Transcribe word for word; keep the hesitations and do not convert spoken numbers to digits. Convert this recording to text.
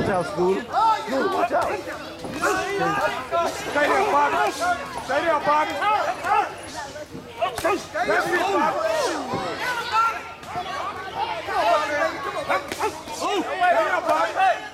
Watch out, Scooter. Scooter, watch out. Stay there, Bobby. Stay there, Bobby. Stay there, Bobby. Stay there, Bobby.